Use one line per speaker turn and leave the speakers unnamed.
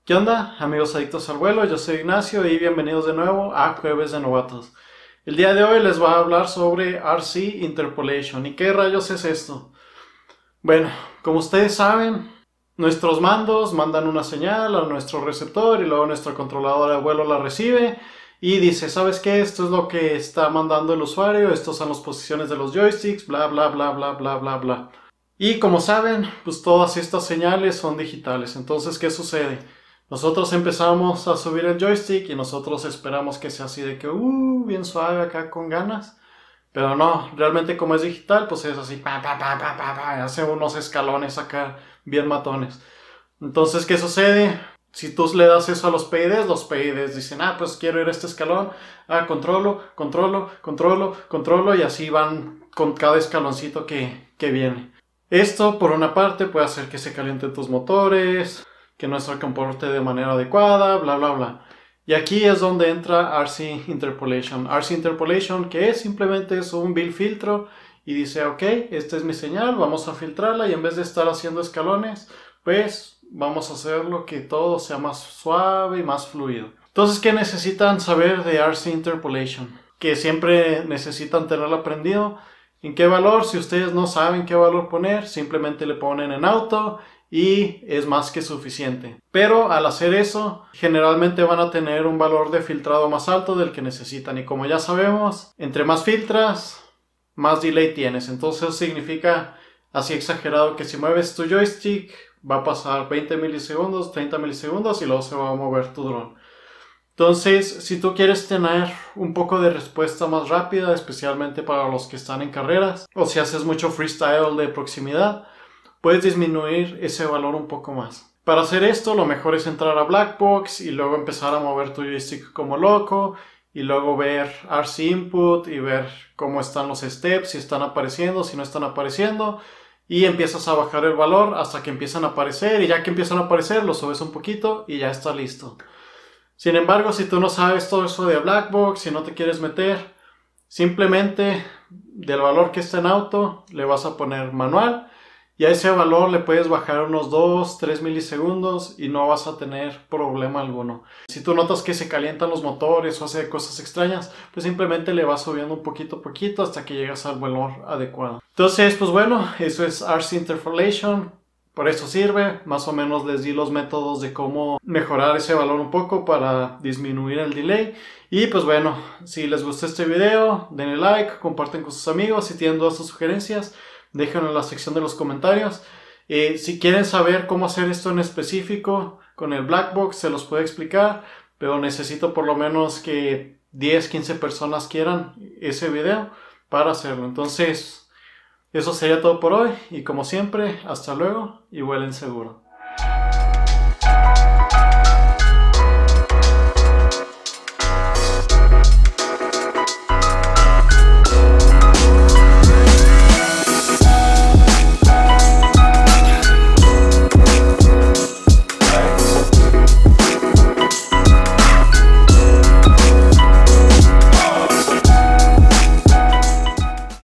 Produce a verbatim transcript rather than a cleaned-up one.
¿Qué onda, amigos adictos al vuelo? Yo soy Ignacio y bienvenidos de nuevo a Jueves de Novatos. El día de hoy les voy a hablar sobre R C Interpolation. ¿Y qué rayos es esto? Bueno, como ustedes saben, nuestros mandos mandan una señal a nuestro receptor y luego nuestro controlador de vuelo la recibe y dice, ¿sabes qué? Esto es lo que está mandando el usuario, estas son las posiciones de los joysticks, bla bla bla bla bla bla bla. Y como saben, pues todas estas señales son digitales. Entonces, ¿qué sucede? Nosotros empezamos a subir el joystick y nosotros esperamos que sea así de que, uh, bien suave acá con ganas. Pero no, realmente como es digital, pues es así, pa, pa, pa, pa, pa, pa, hace unos escalones acá bien matones. Entonces, ¿qué sucede? Si tú le das eso a los P I Ds, los P I Ds dicen, ah, pues quiero ir a este escalón, ah, controlo, controlo, controlo, controlo, y así van con cada escaloncito que, que viene. Esto, por una parte, puede hacer que se calienten tus motores, que no se comporte de manera adecuada, bla, bla, bla. Y aquí es donde entra R C Interpolation. R C Interpolation, que es simplemente es un bill filtro y dice, ok, esta es mi señal, vamos a filtrarla y en vez de estar haciendo escalones, pues vamos a hacerlo que todo sea más suave y más fluido. Entonces, ¿qué necesitan saber de R C Interpolation? Que siempre necesitan tenerlo aprendido. ¿En qué valor? Si ustedes no saben qué valor poner, simplemente le ponen en auto y es más que suficiente. Pero al hacer eso, generalmente van a tener un valor de filtrado más alto del que necesitan. Y como ya sabemos, entre más filtras, más delay tienes. Entonces eso significa, así exagerado, que si mueves tu joystick, va a pasar veinte milisegundos, treinta milisegundos y luego se va a mover tu dron. Entonces, si tú quieres tener un poco de respuesta más rápida, especialmente para los que están en carreras, o si haces mucho freestyle de proximidad, puedes disminuir ese valor un poco más. Para hacer esto, lo mejor es entrar a Blackbox y luego empezar a mover tu joystick como loco, y luego ver R C Input y ver cómo están los steps, si están apareciendo, si no están apareciendo, y empiezas a bajar el valor hasta que empiezan a aparecer, y ya que empiezan a aparecer, lo subes un poquito y ya está listo. Sin embargo, si tú no sabes todo eso de Blackbox, si no te quieres meter, simplemente del valor que está en auto le vas a poner manual y a ese valor le puedes bajar unos dos a tres milisegundos y no vas a tener problema alguno. Si tú notas que se calientan los motores o hace cosas extrañas, pues simplemente le vas subiendo un poquito a poquito hasta que llegas al valor adecuado. Entonces, pues bueno, eso es R C Interpolation. Por eso sirve, más o menos les di los métodos de cómo mejorar ese valor un poco para disminuir el delay. Y pues bueno, si les gustó este video, denle like, comparten con sus amigos, si tienen dudas o sugerencias, déjenlo en la sección de los comentarios. Eh, si quieren saber cómo hacer esto en específico con el Blackbox, se los puedo explicar, pero necesito por lo menos que diez a quince personas quieran ese video para hacerlo. Entonces, eso sería todo por hoy y como siempre, hasta luego y vuelen seguro.